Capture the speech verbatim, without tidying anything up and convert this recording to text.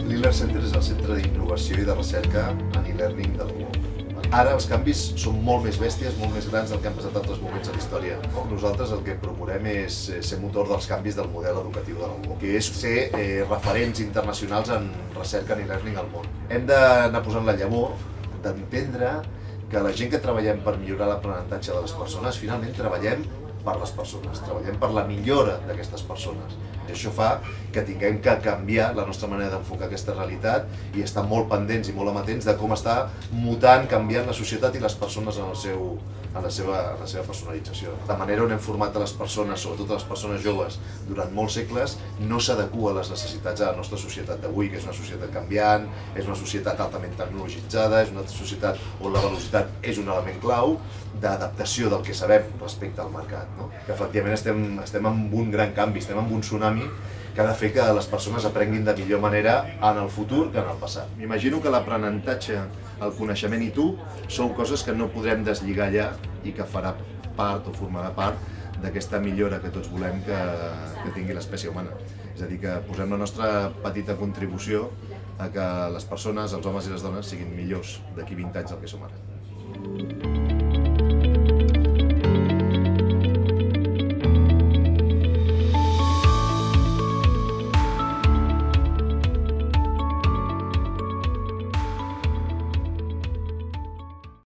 L'e-Learn Center és el centre d'innovació i de recerca en e-learning del món. Ara els canvis són molt més bèsties, molt més grans del que han passat altres moments a la història. Nosaltres el que procurem és ser motor dels canvis del model educatiu del món, que és ser eh, referents internacionals en recerca en e-learning al món. Hem d'anar posant la llavor d'entendre que la gent que treballem per millorar l'aprenentatge de les persones, finalment treballem per les persones, treballem per la millora d'aquestes persones. I això fa que tinguem que canviar la nostra manera d'enfocar aquesta realitat i estar molt pendents i molt amatents de com està mutant, canviant la societat i les persones en, el seu, en, la seva, en la seva personalització. La manera on hem format a les persones, sobretot a les persones joves, durant molts segles, no s'adequa a les necessitats de la nostra societat d'avui, que és una societat canviant, és una societat altament tecnologitzada, és una societat on la velocitat és un element clau d'adaptació del que sabem respecte al mercat. No? Que efectivament estem, estem en un gran canvi, estem en un tsunami que ha de fer que les persones aprenguin de millor manera en el futur que en el passat. M'imagino que l'aprenentatge, el coneixement i tu són coses que no podrem deslligar allà i que farà part o formarà part d'aquesta millora que tots volem que, que tingui l'espècie humana. És a dir, que posem la nostra petita contribució a que les persones, els homes i les dones, siguin millors d'aquí vint anys del que som ara.